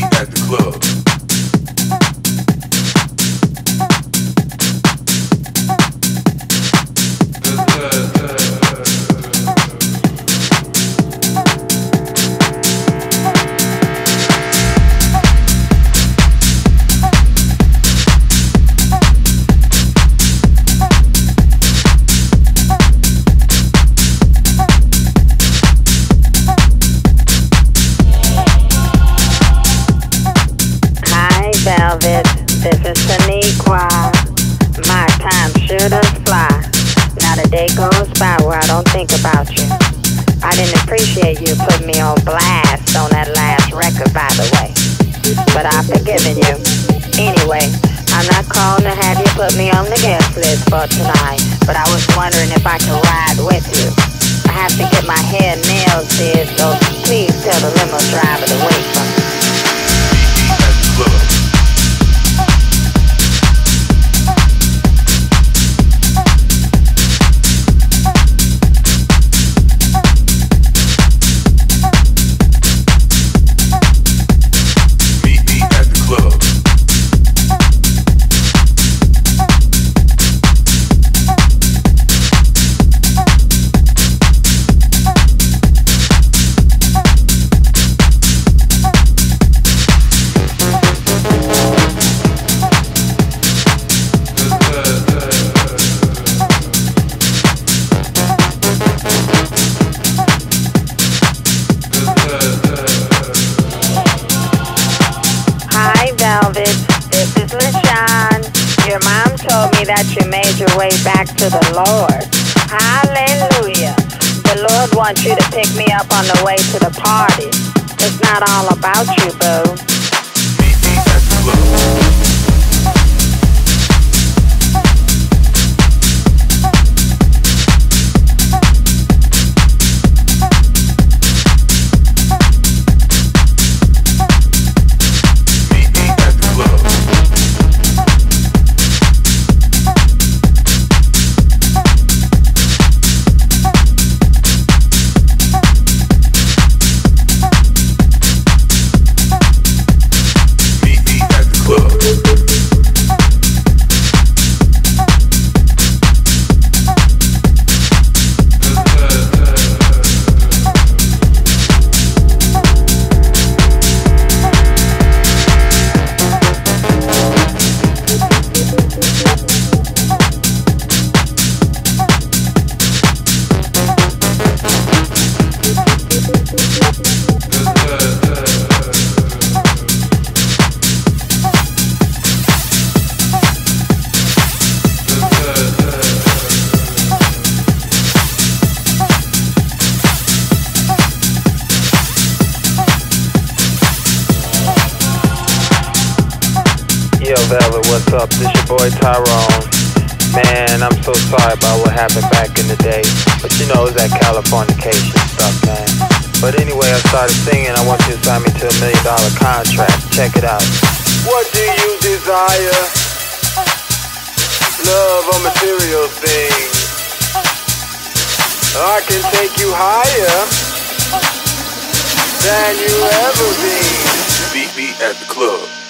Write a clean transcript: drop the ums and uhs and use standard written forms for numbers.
at the club. Velvet, this is Shaniqua. My time sure does fly. Not a day goes by where I don't think about you. I didn't appreciate you putting me on blast on that last record, by the way. But I've forgiven you. Anyway, I'm not calling to have you put me on the guest list for tonight, but I was wondering if I could ride with you. I have to get my hair and nails did, so please tell the limo driver to wait for me. This is LaShawn. Your mom told me that you made your way back to the Lord. Hallelujah. The Lord wants you to pick me up on the way to the party. It's not all about you, boo. Meet me at the club. Yo, Velvet, what's up? This your boy Tyrone. Man, I'm so sorry about what happened back in the day. But you know, it's that Californication stuff, man. But anyway, I started singing. I want you to sign me to $1 million contract. Check it out. What do you desire? Love or material things? I can take you higher than you ever been. Meet me at the club.